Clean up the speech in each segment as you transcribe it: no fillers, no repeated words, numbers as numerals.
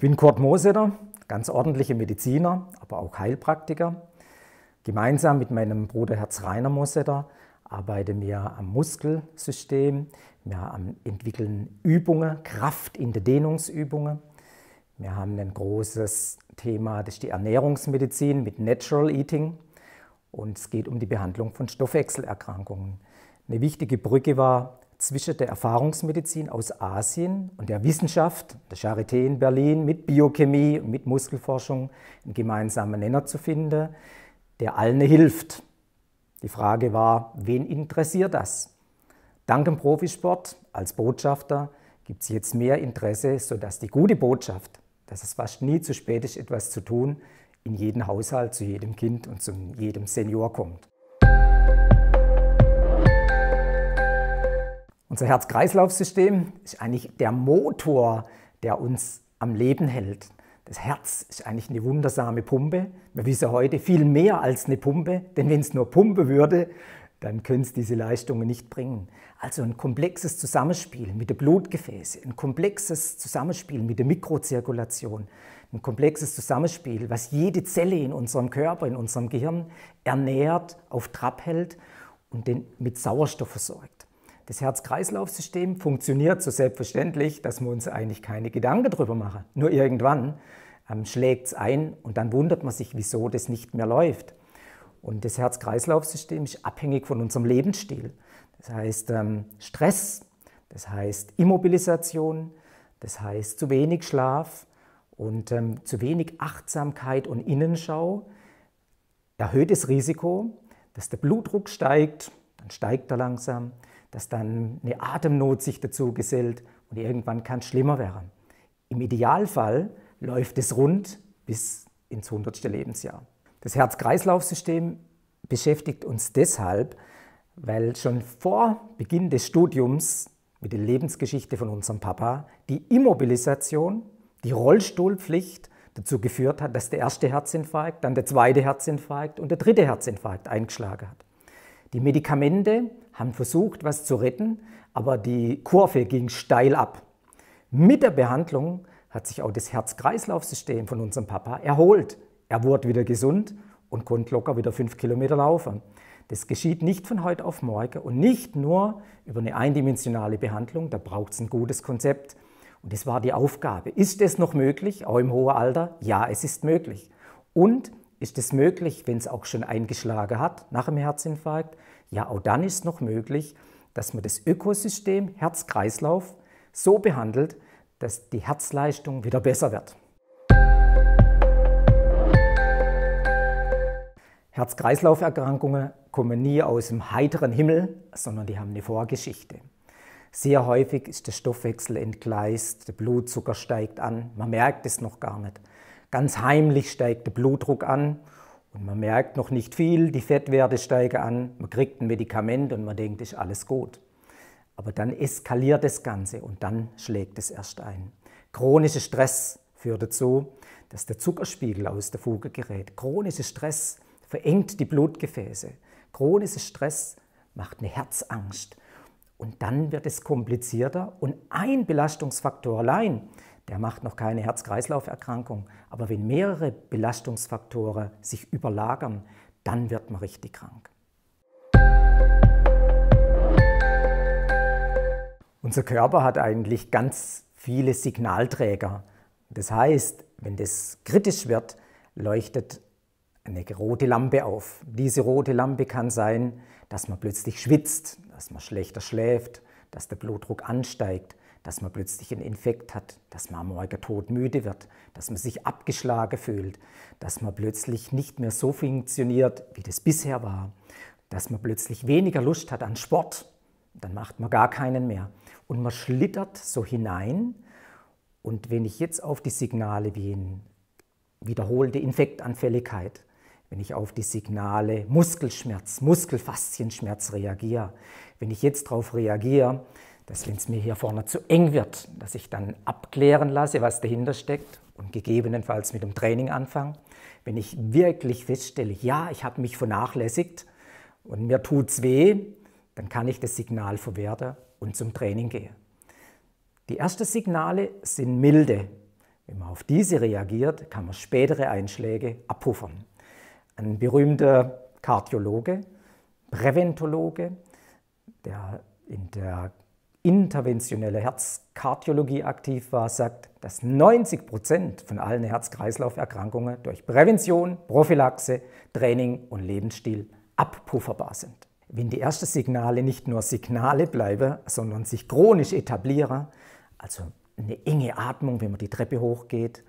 bin Kurt Moseter, ganz ordentlicher Mediziner, aber auch Heilpraktiker. Gemeinsam mit meinem Bruder Herz-Rainer Moseter arbeiten wir am Muskelsystem. Wir entwickeln Übungen, Kraft in den Dehnungsübungen. Wir haben ein großes Thema, das ist die Ernährungsmedizin mit Natural Eating. Und es geht um die Behandlung von Stoffwechselerkrankungen. Eine wichtige Brücke war zwischen der Erfahrungsmedizin aus Asien und der Wissenschaft, der Charité in Berlin, mit Biochemie und mit Muskelforschung einen gemeinsamen Nenner zu finden, der allen hilft. Die Frage war, wen interessiert das? Dank dem Profisport als Botschafter gibt es jetzt mehr Interesse, sodass die gute Botschaft, dass es fast nie zu spät ist, etwas zu tun, in jeden Haushalt, zu jedem Kind und zu jedem Senior kommt. Unser Herz-Kreislauf-System ist eigentlich der Motor, der uns am Leben hält. Das Herz ist eigentlich eine wundersame Pumpe. Wir wissen heute viel mehr als eine Pumpe, denn wenn es nur Pumpe würde, dann können es diese Leistungen nicht bringen. Also ein komplexes Zusammenspiel mit den Blutgefäßen, ein komplexes Zusammenspiel mit der Mikrozirkulation, ein komplexes Zusammenspiel, was jede Zelle in unserem Körper, in unserem Gehirn ernährt, auf Trab hält und den mit Sauerstoff versorgt. Das Herz-Kreislauf-System funktioniert so selbstverständlich, dass wir uns eigentlich keine Gedanken darüber machen. Nur irgendwann schlägt es ein und dann wundert man sich, wieso das nicht mehr läuft. Und das Herz-Kreislauf-System ist abhängig von unserem Lebensstil. Das heißt Stress, das heißt Immobilisation, das heißt zu wenig Schlaf und zu wenig Achtsamkeit und Innenschau erhöht das Risiko, dass der Blutdruck steigt, dann steigt er langsam, dass dann eine Atemnot sich dazu gesellt und irgendwann kann es schlimmer werden. Im Idealfall läuft es rund bis ins 100. Lebensjahr. Das Herz-Kreislauf-System beschäftigt uns deshalb, weil schon vor Beginn des Studiums mit der Lebensgeschichte von unserem Papa die Immobilisation, die Rollstuhlpflicht dazu geführt hat, dass der erste Herzinfarkt, dann der zweite Herzinfarkt und der dritte Herzinfarkt eingeschlagen hat. Die Medikamente haben versucht, was zu retten, aber die Kurve ging steil ab. Mit der Behandlung hat sich auch das Herz-Kreislauf-System von unserem Papa erholt. Er wurde wieder gesund und konnte locker wieder 5 Kilometer laufen. Das geschieht nicht von heute auf morgen und nicht nur über eine eindimensionale Behandlung, da braucht es ein gutes Konzept. Und das war die Aufgabe. Ist es noch möglich, auch im hohen Alter? Ja, es ist möglich. Und ist es möglich, wenn es auch schon eingeschlagen hat nach dem Herzinfarkt? Ja, auch dann ist es noch möglich, dass man das Ökosystem Herz-Kreislauf so behandelt, dass die Herzleistung wieder besser wird. Herz-Kreislauf-Erkrankungen kommen nie aus dem heiteren Himmel, sondern die haben eine Vorgeschichte. Sehr häufig ist der Stoffwechsel entgleist, der Blutzucker steigt an, man merkt es noch gar nicht. Ganz heimlich steigt der Blutdruck an und man merkt noch nicht viel, die Fettwerte steigen an, man kriegt ein Medikament und man denkt, ist alles gut. Aber dann eskaliert das Ganze und dann schlägt es erst ein. Chronischer Stress führt dazu, dass der Zuckerspiegel aus der Fuge gerät. Chronischer Stress verengt die Blutgefäße. Chronischer Stress macht eine Herzangst. Und dann wird es komplizierter und ein Belastungsfaktor allein, der macht noch keine Herz-Kreislauf-Erkrankung. Aber wenn mehrere Belastungsfaktoren sich überlagern, dann wird man richtig krank. Unser Körper hat eigentlich ganz viele Signalträger. Das heißt, wenn das kritisch wird, leuchtet eine rote Lampe auf. Diese rote Lampe kann sein, dass man plötzlich schwitzt, dass man schlechter schläft, dass der Blutdruck ansteigt, dass man plötzlich einen Infekt hat, dass man am Morgen todmüde wird, dass man sich abgeschlagen fühlt, dass man plötzlich nicht mehr so funktioniert, wie das bisher war, dass man plötzlich weniger Lust hat an Sport, dann macht man gar keinen mehr. Und man schlittert so hinein. Und wenn ich jetzt auf die Signale wie eine wiederholte Infektanfälligkeit, wenn ich auf die Signale Muskelschmerz, Muskelfaszienschmerz reagiere, wenn ich jetzt darauf reagiere, dass wenn es mir hier vorne zu eng wird, dass ich dann abklären lasse, was dahinter steckt und gegebenenfalls mit dem Training anfange. Wenn ich wirklich feststelle, ja, ich habe mich vernachlässigt und mir tut es weh, dann kann ich das Signal verwerten und zum Training gehen. Die ersten Signale sind milde. Wenn man auf diese reagiert, kann man spätere Einschläge abpuffern. Ein berühmter Kardiologe, Präventologe, der in der interventionellen Herzkardiologie aktiv war, sagt, dass 90% von allen Herz-Kreislauf-Erkrankungen durch Prävention, Prophylaxe, Training und Lebensstil abpufferbar sind. Wenn die ersten Signale nicht nur Signale bleiben, sondern sich chronisch etablieren, also eine enge Atmung, wenn man die Treppe hochgeht,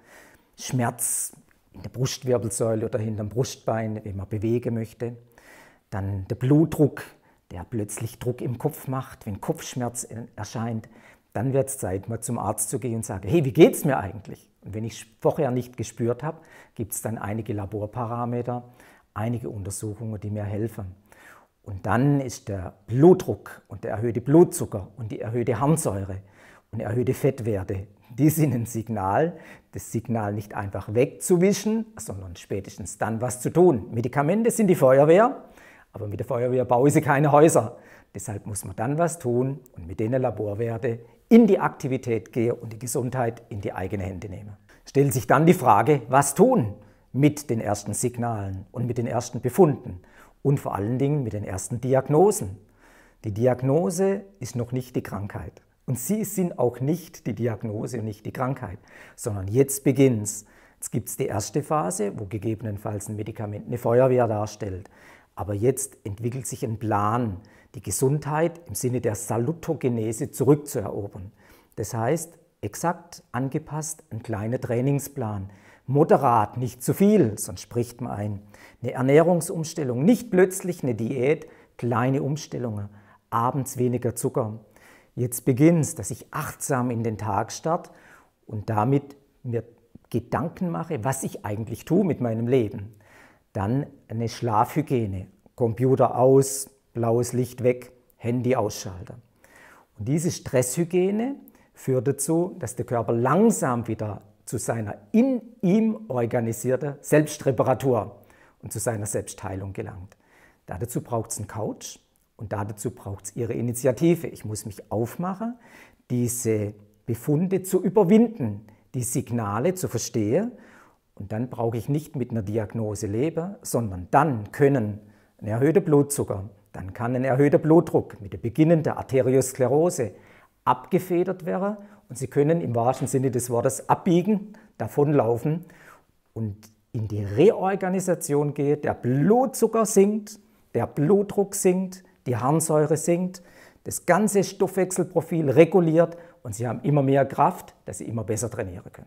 Schmerz in der Brustwirbelsäule oder hinterm Brustbein, wenn man bewegen möchte, dann der Blutdruck, der plötzlich Druck im Kopf macht, wenn Kopfschmerz erscheint, dann wird es Zeit, mal zum Arzt zu gehen und sagen, hey, wie geht's mir eigentlich? Und wenn ich es vorher nicht gespürt habe, gibt es dann einige Laborparameter, einige Untersuchungen, die mir helfen. Und dann ist der Blutdruck und der erhöhte Blutzucker und die erhöhte Harnsäure und erhöhte Fettwerte, die sind ein Signal, das Signal nicht einfach wegzuwischen, sondern spätestens dann was zu tun. Medikamente sind die Feuerwehr, aber mit der Feuerwehr bauen sie keine Häuser. Deshalb muss man dann was tun und mit denen Laborwerte in die Aktivität gehen und die Gesundheit in die eigenen Hände nehmen. Stellt sich dann die Frage, was tun mit den ersten Signalen und mit den ersten Befunden und vor allen Dingen mit den ersten Diagnosen. Die Diagnose ist noch nicht die Krankheit. Und sie sind auch nicht die Diagnose und nicht die Krankheit, sondern jetzt beginnt's. Jetzt gibt es die erste Phase, wo gegebenenfalls ein Medikament eine Feuerwehr darstellt. Aber jetzt entwickelt sich ein Plan, die Gesundheit im Sinne der Salutogenese zurückzuerobern. Das heißt, exakt angepasst, ein kleiner Trainingsplan. Moderat, nicht zu viel, sonst spricht man ein. Eine Ernährungsumstellung, nicht plötzlich eine Diät, kleine Umstellungen. Abends weniger Zucker. Jetzt beginnt es, dass ich achtsam in den Tag starte und damit mir Gedanken mache, was ich eigentlich tue mit meinem Leben. Dann eine Schlafhygiene, Computer aus, blaues Licht weg, Handy ausschalten. Und diese Stresshygiene führt dazu, dass der Körper langsam wieder zu seiner in ihm organisierten Selbstreparatur und zu seiner Selbstheilung gelangt. Dazu braucht es einen Coach und dazu braucht es Ihre Initiative. Ich muss mich aufmachen, diese Befunde zu überwinden, die Signale zu verstehen. Und dann brauche ich nicht mit einer Diagnose leben, sondern dann können ein erhöhter Blutzucker, dann kann ein erhöhter Blutdruck mit der beginnenden Arteriosklerose abgefedert werden und Sie können im wahrsten Sinne des Wortes abbiegen, davonlaufen und in die Reorganisation gehen. Der Blutzucker sinkt, der Blutdruck sinkt, die Harnsäure sinkt, das ganze Stoffwechselprofil reguliert und Sie haben immer mehr Kraft, dass Sie immer besser trainieren können.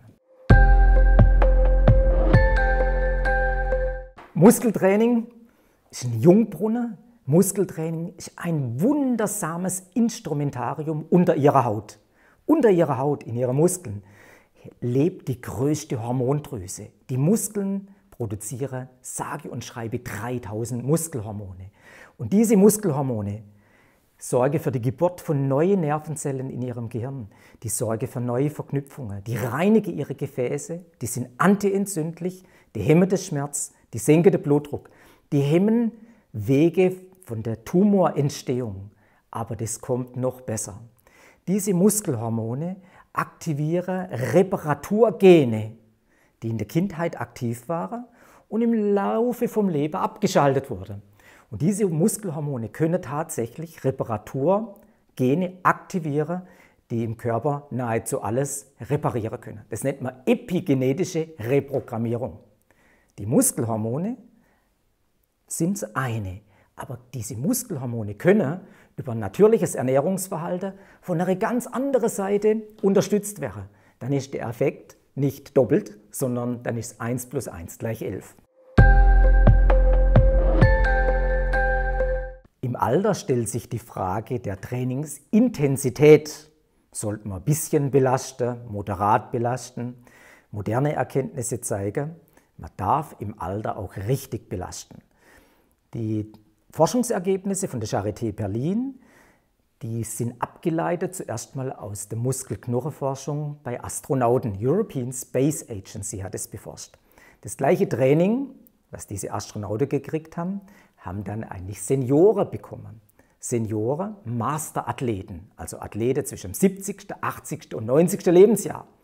Muskeltraining ist ein Jungbrunnen. Muskeltraining ist ein wundersames Instrumentarium unter Ihrer Haut. Unter Ihrer Haut, in Ihren Muskeln, lebt die größte Hormondrüse. Die Muskeln produzieren sage und schreibe 3000 Muskelhormone. Und diese Muskelhormone sorgen für die Geburt von neuen Nervenzellen in Ihrem Gehirn. Die sorgen für neue Verknüpfungen. Die reinigen Ihre Gefäße. Die sind antientzündlich. Die hemmen den Schmerz. Die senken den Blutdruck. Die hemmen Wege von der Tumorentstehung. Aber das kommt noch besser. Diese Muskelhormone aktivieren Reparaturgene, die in der Kindheit aktiv waren und im Laufe vom Leben abgeschaltet wurden. Und diese Muskelhormone können tatsächlich Reparaturgene aktivieren, die im Körper nahezu alles reparieren können. Das nennt man epigenetische Reprogrammierung. Die Muskelhormone sind das eine, aber diese Muskelhormone können über ein natürliches Ernährungsverhalten von einer ganz anderen Seite unterstützt werden. Dann ist der Effekt nicht doppelt, sondern dann ist 1 + 1 = 11. Im Alter stellt sich die Frage der Trainingsintensität. Sollte man ein bisschen belasten, moderat belasten? Moderne Erkenntnisse zeigen, man darf im Alter auch richtig belasten. Die Forschungsergebnisse von der Charité Berlin, die sind abgeleitet zuerst mal aus der Muskelknochenforschung bei Astronauten. European Space Agency hat es beforscht. Das gleiche Training, was diese Astronauten gekriegt haben, haben dann eigentlich Senioren bekommen. Senioren, Masterathleten, also Athleten zwischen dem 70., 80. und 90. Lebensjahr.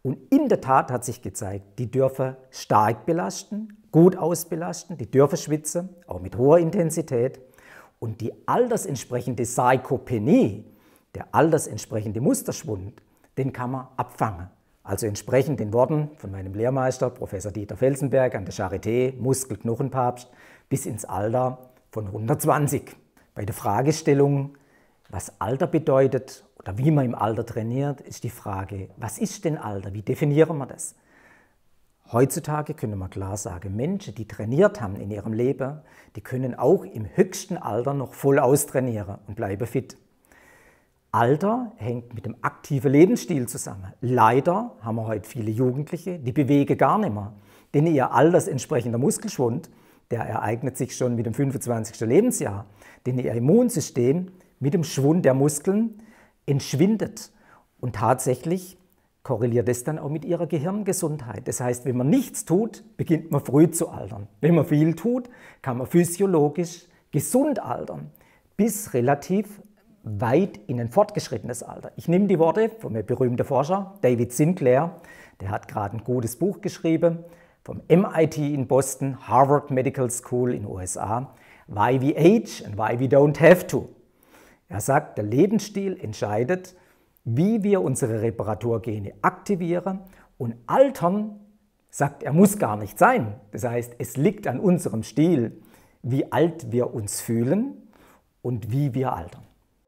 Und in der Tat hat sich gezeigt, die dürfen stark belasten, gut ausbelasten, die dürfen schwitzen, auch mit hoher Intensität. Und die altersentsprechende Sarkopenie, der altersentsprechende Musterschwund, den kann man abfangen. Also entsprechend den Worten von meinem Lehrmeister, Professor Dieter Felsenberg an der Charité, Muskel-Knochenpapst, bis ins Alter von 120. Bei der Fragestellung, was Alter bedeutet oder wie man im Alter trainiert, ist die Frage, was ist denn Alter? Wie definieren wir das? Heutzutage können wir klar sagen, Menschen, die trainiert haben in ihrem Leben, die können auch im höchsten Alter noch voll austrainieren und bleiben fit. Alter hängt mit dem aktiven Lebensstil zusammen. Leider haben wir heute viele Jugendliche, die bewegen gar nicht mehr, denn ihr altersentsprechender Muskelschwund, der ereignet sich schon mit dem 25. Lebensjahr, denn ihr Immunsystem mit dem Schwund der Muskeln entschwindet. Und tatsächlich korreliert es dann auch mit ihrer Gehirngesundheit. Das heißt, wenn man nichts tut, beginnt man früh zu altern. Wenn man viel tut, kann man physiologisch gesund altern, bis relativ weit in ein fortgeschrittenes Alter. Ich nehme die Worte von einem berühmten Forscher, David Sinclair, der hat gerade ein gutes Buch geschrieben, vom MIT in Boston, Harvard Medical School in den USA, Why We Age and Why We Don't Have to. Er sagt, der Lebensstil entscheidet, wie wir unsere Reparaturgene aktivieren, und altern, sagt er, muss gar nicht sein. Das heißt, es liegt an unserem Stil, wie alt wir uns fühlen und wie wir altern.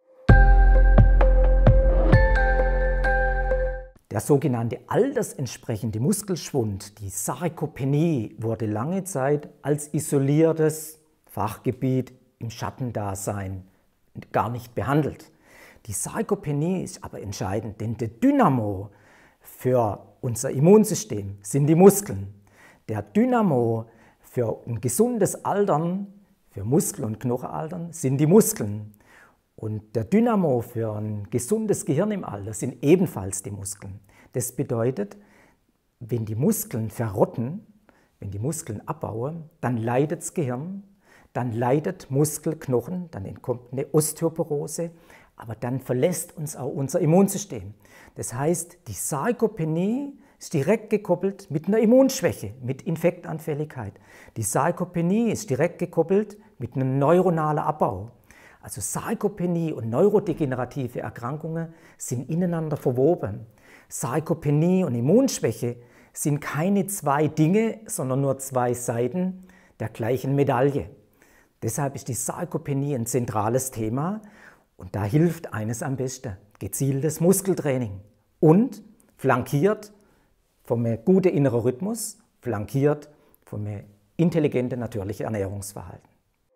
Der sogenannte altersentsprechende Muskelschwund, die Sarkopenie, wurde lange Zeit als isoliertes Fachgebiet im Schattendasein gar nicht behandelt. Die Sarkopenie ist aber entscheidend, denn der Dynamo für unser Immunsystem sind die Muskeln. Der Dynamo für ein gesundes Altern, für Muskel- und Knochenaltern, sind die Muskeln. Und der Dynamo für ein gesundes Gehirn im Alter sind ebenfalls die Muskeln. Das bedeutet, wenn die Muskeln verrotten, wenn die Muskeln abbauen, dann leidet das Gehirn, dann leidet Muskelknochen, dann entkommt eine Osteoporose, aber dann verlässt uns auch unser Immunsystem. Das heißt, die Sarkopenie ist direkt gekoppelt mit einer Immunschwäche, mit Infektanfälligkeit. Die Sarkopenie ist direkt gekoppelt mit einem neuronalen Abbau. Also Sarkopenie und neurodegenerative Erkrankungen sind ineinander verwoben. Sarkopenie und Immunschwäche sind keine zwei Dinge, sondern nur zwei Seiten der gleichen Medaille. Deshalb ist die Sarkopenie ein zentrales Thema und da hilft eines am besten, gezieltes Muskeltraining und flankiert vom guten inneren Rhythmus, flankiert vom intelligenten natürlichen Ernährungsverhalten.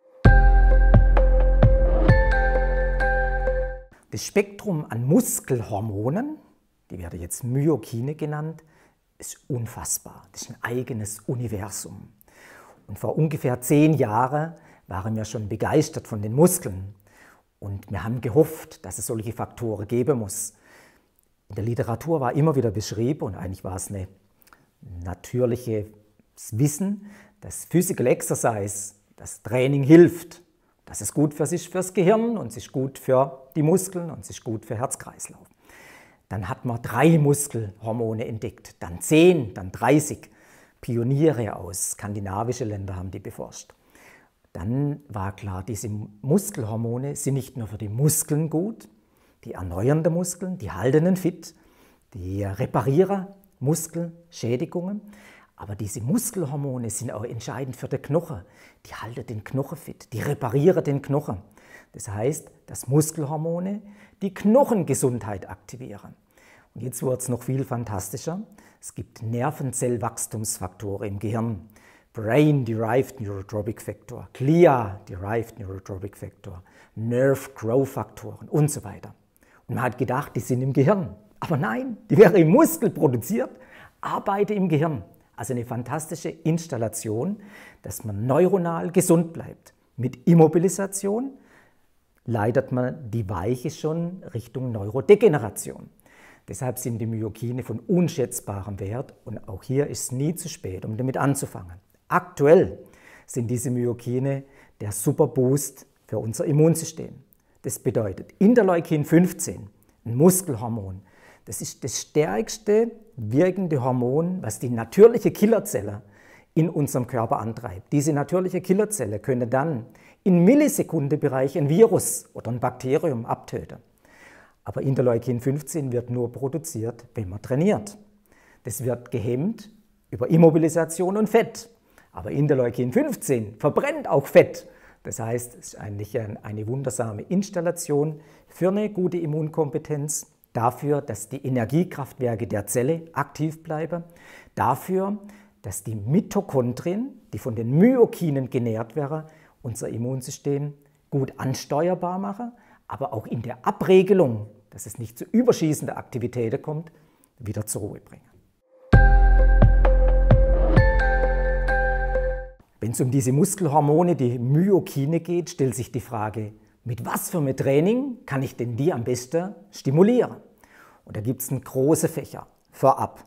Das Spektrum an Muskelhormonen, die werden jetzt Myokine genannt, ist unfassbar. Das ist ein eigenes Universum. Und vor ungefähr 10 Jahren waren wir schon begeistert von den Muskeln. Und wir haben gehofft, dass es solche Faktoren geben muss. In der Literatur war immer wieder beschrieben, und eigentlich war es ein natürliches Wissen, dass Physical Exercise, das Training hilft. Das ist gut fürs Gehirn und es ist gut für die Muskeln und es ist gut für Herz-Kreislauf. Dann hat man 3 Muskelhormone entdeckt, dann 10, dann 30. Pioniere aus skandinavischen Ländern haben die beforscht. Dann war klar, diese Muskelhormone sind nicht nur für die Muskeln gut, die erneuern die Muskeln, die halten ihn fit, die reparieren Muskelschädigungen, aber diese Muskelhormone sind auch entscheidend für den Knochen. Die halten den Knochen fit, die reparieren den Knochen. Das heißt, dass Muskelhormone die Knochengesundheit aktivieren. Und jetzt wird es noch viel fantastischer. Es gibt Nervenzellwachstumsfaktoren im Gehirn. Brain-Derived Neurotrophic Factor, Glia-Derived Neurotrophic Factor, Nerve Growth Faktoren und so weiter. Und man hat gedacht, die sind im Gehirn. Aber nein, die werden im Muskel produziert, arbeiten im Gehirn. Also eine fantastische Installation, dass man neuronal gesund bleibt. Mit Immobilisation leitet man die Weiche schon Richtung Neurodegeneration. Deshalb sind die Myokine von unschätzbarem Wert und auch hier ist es nie zu spät, um damit anzufangen. Aktuell sind diese Myokine der Superboost für unser Immunsystem. Das bedeutet, Interleukin 15, ein Muskelhormon, Das ist das stärkste wirkende Hormon, was die natürliche Killerzelle in unserem Körper antreibt. Diese natürliche Killerzelle könnte dann in Millisekundenbereich ein Virus oder ein Bakterium abtöten. Aber Interleukin-15 wird nur produziert, wenn man trainiert. Das wird gehemmt über Immobilisation und Fett. Aber Interleukin-15 verbrennt auch Fett. Das heißt, es ist eigentlich eine wundersame Installation für eine gute Immunkompetenz, dafür, dass die Energiekraftwerke der Zelle aktiv bleiben, dafür, dass die Mitochondrien, die von den Myokinen genährt werden, unser Immunsystem gut ansteuerbar machen, aber auch in der Abregelung, dass es nicht zu überschießenden Aktivitäten kommt, wieder zur Ruhe bringen. Wenn es um diese Muskelhormone, die Myokine geht, stellt sich die Frage, mit was für einem Training kann ich denn die am besten stimulieren? Und da gibt es einen großen Fächer vorab.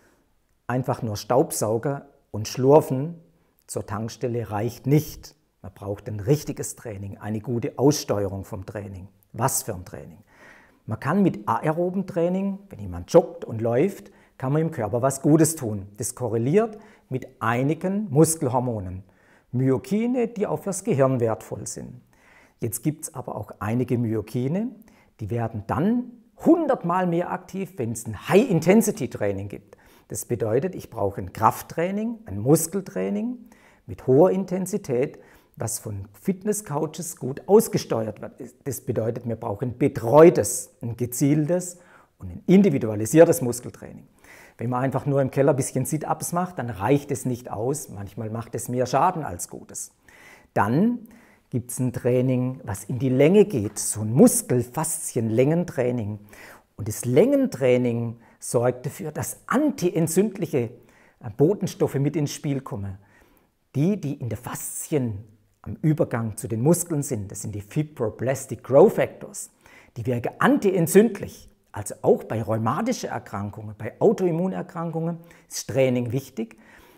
Einfach nur Staubsauger und Schlurfen zur Tankstelle reicht nicht. Man braucht ein richtiges Training, eine gute Aussteuerung vom Training. Was für ein Training? Man kann mit aeroben Training, wenn jemand joggt und läuft, kann man im Körper was Gutes tun. Das korreliert mit einigen Muskelhormonen. Myokine, die auch fürs Gehirn wertvoll sind. Jetzt gibt es aber auch einige Myokine, die werden dann 100-mal mehr aktiv, wenn es ein High-Intensity-Training gibt. Das bedeutet, ich brauche ein Krafttraining, ein Muskeltraining mit hoher Intensität, was von Fitnesscoaches gut ausgesteuert wird. Das bedeutet, wir brauchen ein betreutes, ein gezieltes und ein individualisiertes Muskeltraining. Wenn man einfach nur im Keller ein bisschen Sit-Ups macht, dann reicht es nicht aus. Manchmal macht es mehr Schaden als Gutes. Dann gibt es ein Training, was in die Länge geht, so ein Muskelfaszien-Längentraining. Und das Längentraining sorgt dafür, dass antientzündliche Botenstoffe mit ins Spiel kommen. Die in der Faszien am Übergang zu den Muskeln sind, das sind die Fibroblastic Growth Factors. Die wirken antientzündlich. Also auch bei rheumatischen Erkrankungen, bei Autoimmunerkrankungen ist Training wichtig.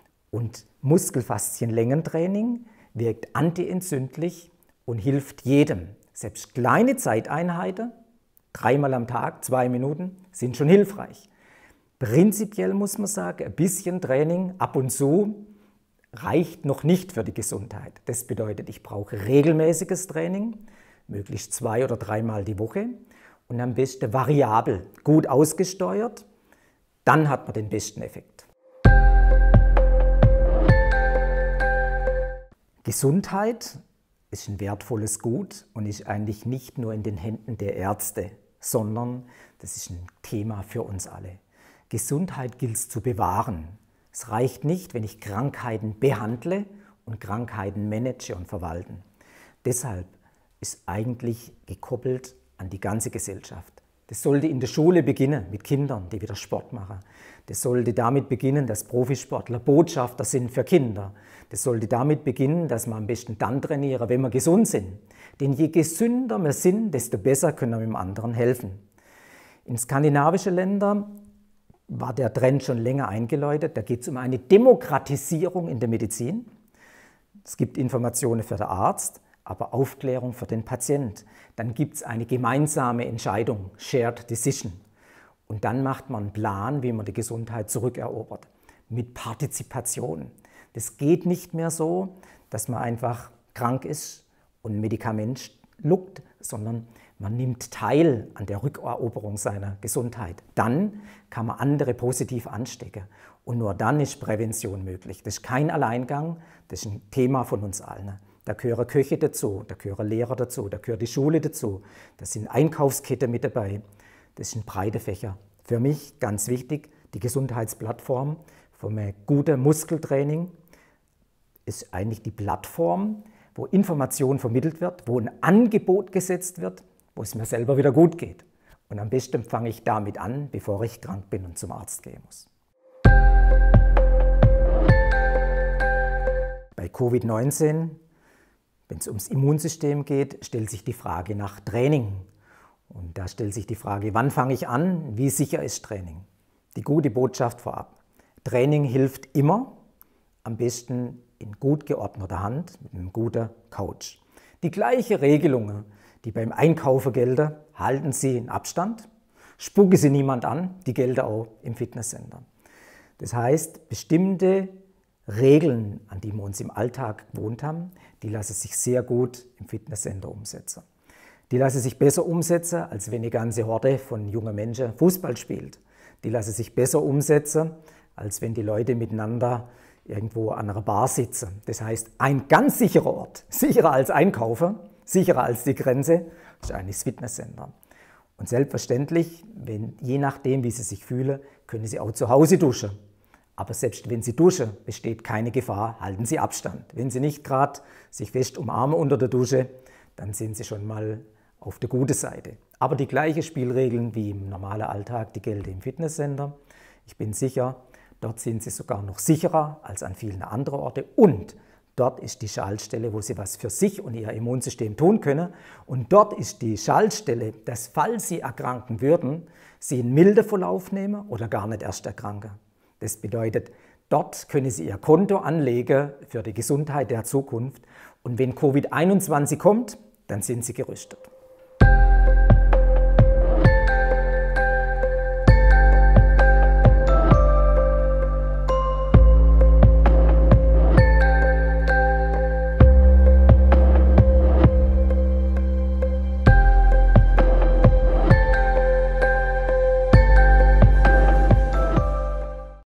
Und Muskelfaszien-Längentraining wirkt antientzündlich und hilft jedem. Selbst kleine Zeiteinheiten, 3-mal am Tag, 2 Minuten, sind schon hilfreich. Prinzipiell muss man sagen, ein bisschen Training ab und zu reicht noch nicht für die Gesundheit. Das bedeutet, ich brauche regelmäßiges Training, möglichst 2- oder 3-mal die Woche. Und am besten variabel, gut ausgesteuert, dann hat man den besten Effekt. Gesundheit ist ein wertvolles Gut und ist eigentlich nicht nur in den Händen der Ärzte, sondern das ist ein Thema für uns alle. Gesundheit gilt es zu bewahren. Es reicht nicht, wenn ich Krankheiten behandle und Krankheiten manage und verwalte. Deshalb ist eigentlich gekoppelt an die ganze Gesellschaft. Das sollte in der Schule beginnen, mit Kindern, die wieder Sport machen. Das sollte damit beginnen, dass Profisportler Botschafter sind für Kinder. Das sollte damit beginnen, dass wir am besten dann trainieren, wenn wir gesund sind. Denn je gesünder wir sind, desto besser können wir dem anderen helfen. In skandinavischen Ländern war der Trend schon länger eingeläutet. Da geht es um eine Demokratisierung in der Medizin. Es gibt Informationen für den Arzt, aber Aufklärung für den Patient. Dann gibt es eine gemeinsame Entscheidung, Shared Decision. Und dann macht man einen Plan, wie man die Gesundheit zurückerobert. Mit Partizipation. Das geht nicht mehr so, dass man einfach krank ist und ein Medikament schluckt, sondern man nimmt teil an der Rückeroberung seiner Gesundheit. Dann kann man andere positiv anstecken. Und nur dann ist Prävention möglich. Das ist kein Alleingang, das ist ein Thema von uns allen. Da gehören Köche dazu, da gehören Lehrer dazu, da gehört die Schule dazu, da sind Einkaufsketten mit dabei. Das sind breite Fächer. Für mich ganz wichtig, die Gesundheitsplattform vom guten Muskeltraining ist eigentlich die Plattform, wo Information vermittelt wird, wo ein Angebot gesetzt wird, wo es mir selber wieder gut geht. Und am besten fange ich damit an, bevor ich krank bin und zum Arzt gehen muss. Bei Covid-19, wenn es ums Immunsystem geht, stellt sich die Frage nach Training. Und da stellt sich die Frage, wann fange ich an, wie sicher ist Training? Die gute Botschaft vorab. Training hilft immer, am besten in gut geordneter Hand mit einem guten Coach. Die gleiche Regelungen, die beim Einkaufen gelten, halten Sie in Abstand, Spucke sie niemand an, die gelten auch im Fitnesscenter. Das heißt, bestimmte Regeln, an die wir uns im Alltag gewohnt haben, die lassen sich sehr gut im Fitnesscenter umsetzen. Die lassen sich besser umsetzen, als wenn eine ganze Horde von jungen Menschen Fußball spielt. Die lassen sich besser umsetzen, als wenn die Leute miteinander irgendwo an einer Bar sitzen. Das heißt, ein ganz sicherer Ort, sicherer als Einkaufen, sicherer als die Grenze, ist eigentlich das Fitnesscenter. Und selbstverständlich, je nachdem, wie Sie sich fühlen, können Sie auch zu Hause duschen. Aber selbst wenn Sie duschen, besteht keine Gefahr, halten Sie Abstand. Wenn Sie nicht gerade sich fest umarmen unter der Dusche, dann sind Sie schon mal auf der guten Seite. Aber die gleichen Spielregeln wie im normalen Alltag, die gelten im Fitnesscenter. Ich bin sicher, dort sind Sie sogar noch sicherer als an vielen anderen Orten. Und dort ist die Schaltstelle, wo Sie was für sich und Ihr Immunsystem tun können. Und dort ist die Schaltstelle, dass, falls Sie erkranken würden, Sie einen milden Verlauf nehmen oder gar nicht erst erkranken. Das bedeutet, dort können Sie Ihr Konto anlegen für die Gesundheit der Zukunft. Und wenn Covid-21 kommt, dann sind Sie gerüstet.